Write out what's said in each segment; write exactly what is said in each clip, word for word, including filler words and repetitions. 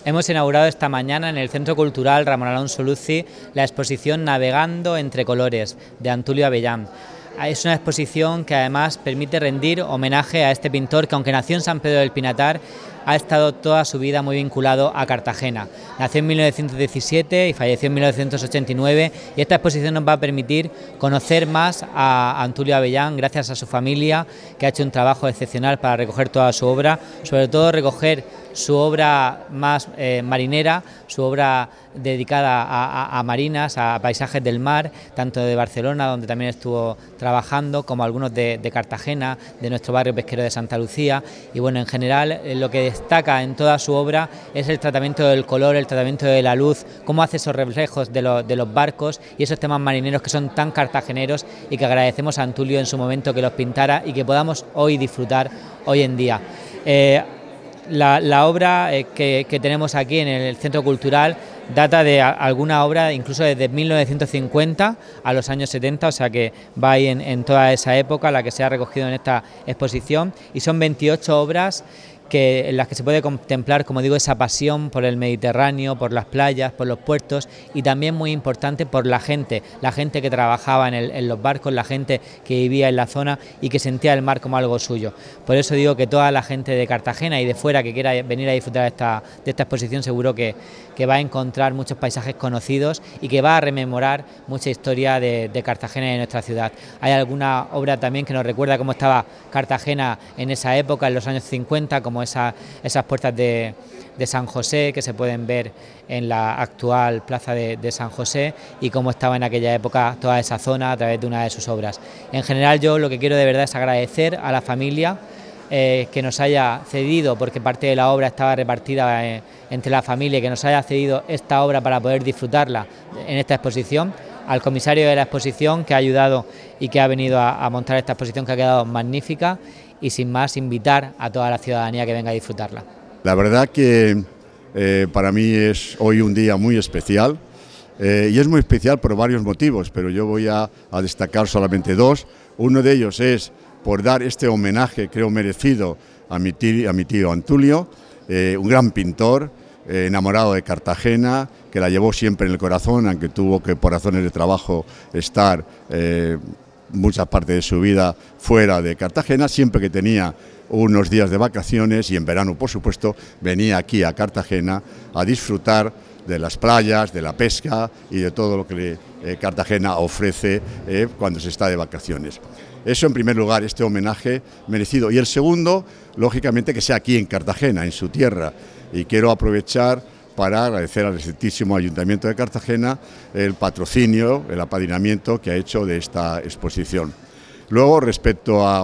Hemos inaugurado esta mañana en el Centro Cultural Ramón Alonso Luzzi la exposición Navegando entre colores de Antulio Avellán. Es una exposición que además permite rendir homenaje a este pintor que, aunque nació en San Pedro del Pinatar, ha estado toda su vida muy vinculado a Cartagena. Nació en mil novecientos diecisiete y falleció en mil novecientos ochenta y nueve, y esta exposición nos va a permitir conocer más a Antulio Avellán gracias a su familia, que ha hecho un trabajo excepcional para recoger toda su obra, sobre todo recoger su obra más eh, marinera, su obra dedicada a, a, a marinas, a paisajes del mar, tanto de Barcelona, donde también estuvo trabajando, como algunos de, de Cartagena, de nuestro barrio pesquero de Santa Lucía. Y bueno, en general eh, lo que destaca en toda su obra es el tratamiento del color, el tratamiento de la luz, cómo hace esos reflejos de, lo, de los barcos y esos temas marineros que son tan cartageneros, y que agradecemos a Antulio en su momento que los pintara y que podamos hoy disfrutar hoy en día. Eh, La, la obra eh, que, que tenemos aquí en el Centro Cultural data de a, alguna obra incluso desde mil novecientos cincuenta a los años setenta, o sea que va ahí en, en toda esa época la que se ha recogido en esta exposición, y son veintiocho obras que, en las que se puede contemplar, como digo, esa pasión por el Mediterráneo, por las playas, por los puertos, y también, muy importante, por la gente, la gente que trabajaba en, el, en los barcos, la gente que vivía en la zona y que sentía el mar como algo suyo. Por eso digo que toda la gente de Cartagena y de fuera que quiera venir a disfrutar de esta, de esta exposición seguro que, que va a encontrar muchos paisajes conocidos y que va a rememorar mucha historia de, de Cartagena y de nuestra ciudad. Hay alguna obra también que nos recuerda cómo estaba Cartagena en esa época, en los años cincuenta, como Esa, esas puertas de, de San José que se pueden ver en la actual plaza de, de San José, y cómo estaba en aquella época toda esa zona a través de una de sus obras. En general, yo lo que quiero de verdad es agradecer a la familia eh, que nos haya cedido, porque parte de la obra estaba repartida eh, entre la familia, que nos haya cedido esta obra para poder disfrutarla en esta exposición, al comisario de la exposición que ha ayudado y que ha venido a, a montar esta exposición, que ha quedado magnífica, y sin más invitar a toda la ciudadanía que venga a disfrutarla. La verdad que eh, para mí es hoy un día muy especial, eh, y es muy especial por varios motivos, pero yo voy a, a destacar solamente dos. Uno de ellos es por dar este homenaje, creo merecido, a mi tío, a mi tío Antulio, eh, un gran pintor, eh, enamorado de Cartagena, que la llevó siempre en el corazón, aunque tuvo que por razones de trabajo estar eh, mucha parte de su vida fuera de Cartagena. Siempre que tenía unos días de vacaciones, y en verano por supuesto, venía aquí a Cartagena a disfrutar de las playas, de la pesca y de todo lo que le, eh, Cartagena ofrece eh, cuando se está de vacaciones. Eso en primer lugar, este homenaje merecido. Y el segundo, lógicamente, que sea aquí en Cartagena, en su tierra, y quiero aprovechar para agradecer al excelentísimo Ayuntamiento de Cartagena el patrocinio, el apadrinamiento que ha hecho de esta exposición. Luego, respecto a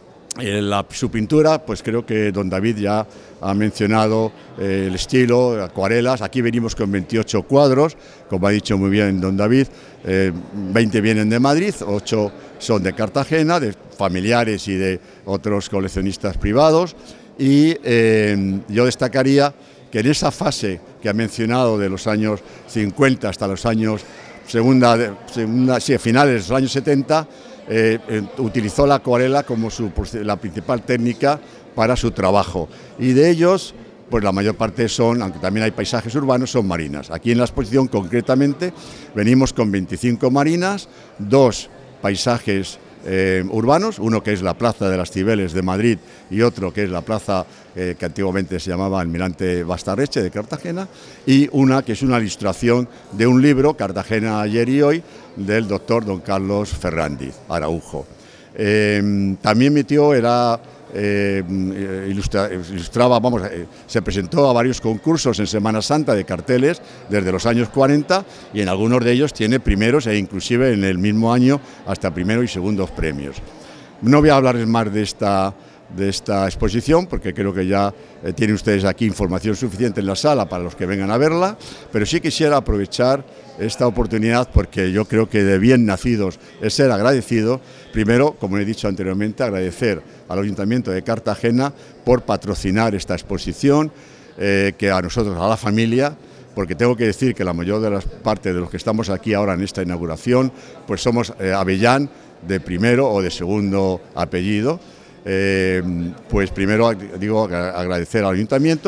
eh, la, su pintura, pues creo que don David ya ha mencionado eh, el estilo, acuarelas. Aquí venimos con veintiocho cuadros, como ha dicho muy bien don David, eh, veinte vienen de Madrid, ocho son de Cartagena, de familiares y de otros coleccionistas privados, y eh, yo destacaría que en esa fase que ha mencionado de los años cincuenta hasta los años segunda, segunda sí, finales de los años setenta, eh, eh, utilizó la acuarela como su, la principal técnica para su trabajo, y de ellos pues la mayor parte son, aunque también hay paisajes urbanos, son marinas. Aquí en la exposición concretamente venimos con veinticinco marinas, dos paisajes Eh, urbanos, uno que es la Plaza de las Cibeles de Madrid y otro que es la plaza eh, que antiguamente se llamaba Almirante Bastarreche de Cartagena, y una que es una ilustración de un libro, Cartagena ayer y hoy, del doctor don Carlos Ferrandiz Araujo. Eh, también mi tío era Eh, ilustra, ilustraba, vamos, eh, se presentó a varios concursos en Semana Santa de carteles desde los años cuarenta, y en algunos de ellos tiene primeros e inclusive en el mismo año hasta primero y segundos premios. No voy a hablarles más de esta, de esta exposición, porque creo que ya eh, tienen ustedes aquí información suficiente en la sala para los que vengan a verla, pero sí quisiera aprovechar esta oportunidad, porque yo creo que de bien nacidos es ser agradecido. Primero, como he dicho anteriormente, agradecer al Ayuntamiento de Cartagena por patrocinar esta exposición, eh, que a nosotros, a la familia, porque tengo que decir que la mayor de las partes de los que estamos aquí ahora en esta inauguración, pues somos eh, Avellán de primero o de segundo apellido. Eh, pues primero digo agradecer al Ayuntamiento,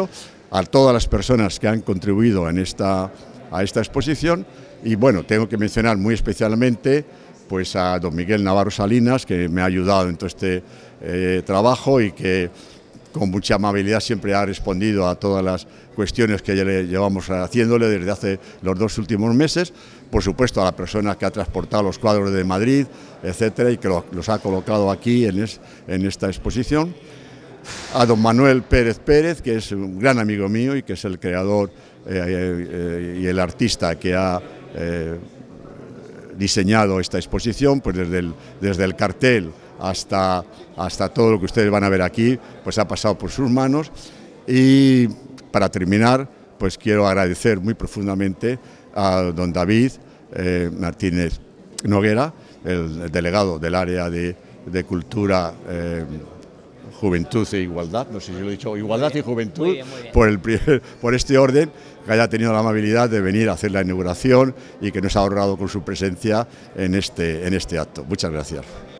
a todas las personas que han contribuido en esta, a esta exposición. Y bueno, tengo que mencionar muy especialmente pues a don Miguel Navarro Salinas, que me ha ayudado en todo este eh, trabajo y que con mucha amabilidad siempre ha respondido a todas las cuestiones que ya le llevamos haciéndole desde hace los dos últimos meses. Por supuesto, a la persona que ha transportado los cuadros de Madrid, etcétera, y que los ha colocado aquí en, es, en esta exposición. A don Manuel Pérez Pérez, que es un gran amigo mío y que es el creador eh, eh, y el artista que ha eh, diseñado esta exposición, pues desde el, desde el cartel hasta, hasta todo lo que ustedes van a ver aquí, pues ha pasado por sus manos. Y para terminar, pues quiero agradecer muy profundamente a don David eh, Martínez Noguera, el, el delegado del área de, de Cultura, eh, Juventud e Igualdad, no sé si lo he dicho, Igualdad y Juventud, muy bien, muy bien. Por, el, por este orden, que haya tenido la amabilidad de venir a hacer la inauguración y que nos ha honrado con su presencia en este, en este acto. Muchas gracias.